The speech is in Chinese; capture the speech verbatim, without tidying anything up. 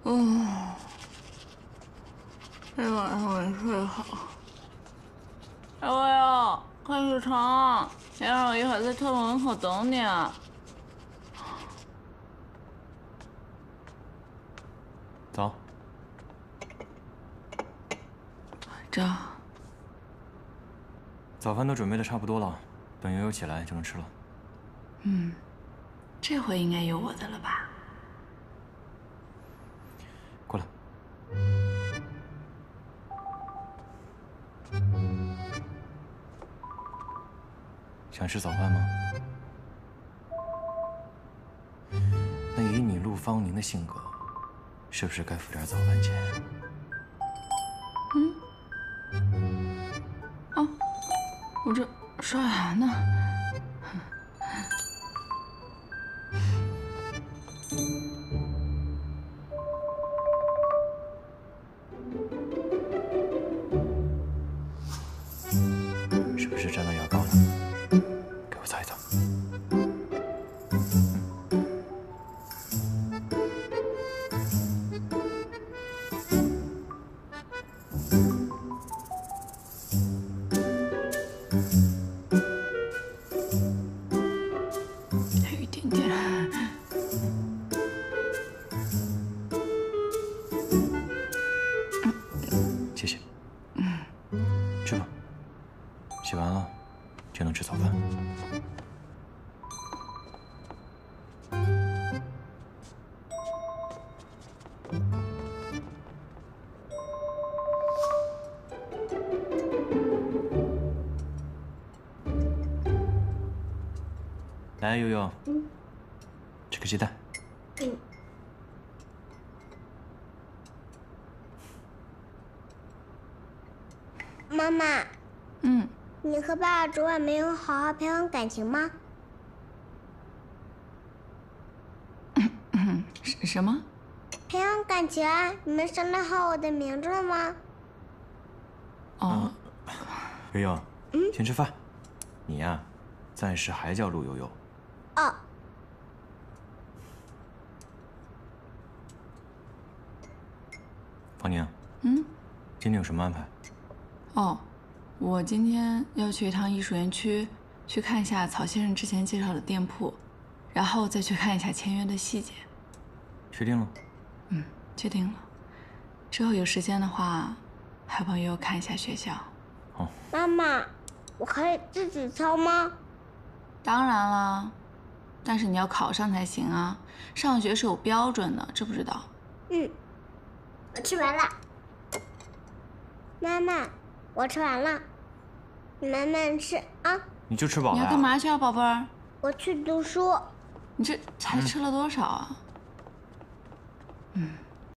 嗯，这晚上没睡好。哎喂呀，快起床！杨小姨还在特门口等你。 走。 这。 早饭都准备的差不多了，等悠悠起来就能吃了。 嗯，这回应该有我的了吧？ 过来。想吃早饭吗？那以你陆芳宁的性格，是不是该付点早饭钱？ 嗯。哦，我这刷牙呢。 是不是沾到牙膏了？给我擦一擦。 还有一点点。 谢谢。嗯，吃吧。洗完了就能吃早饭。来，悠悠，嗯，吃个鸡蛋。嗯。 妈妈， 嗯， 你和爸爸昨晚没有好好培养感情吗？ 什什么？ 培养感情啊！你们商量好我的名字了吗？ 哦， 悠悠，嗯，先吃饭。你呀，暂时还叫陆悠悠。 哦。 方宁， 嗯， 今天有什么安排？ 哦，我今天要去一趟艺术园区，去看一下曹先生之前介绍的店铺，然后再去看一下签约的细节。 确定了？ 嗯，确定了。之后有时间的话，还帮悠悠看一下学校。 好。 妈妈，我可以自己抄吗？ 当然啦，但是你要考上才行啊。上学是有标准的，知不知道？ 嗯，我吃完了。妈妈，我吃完了，你慢慢吃啊。 你就吃饱了呀？ 你要干嘛去啊，宝贝儿？ 我去读书。 你这才吃了多少啊？嗯。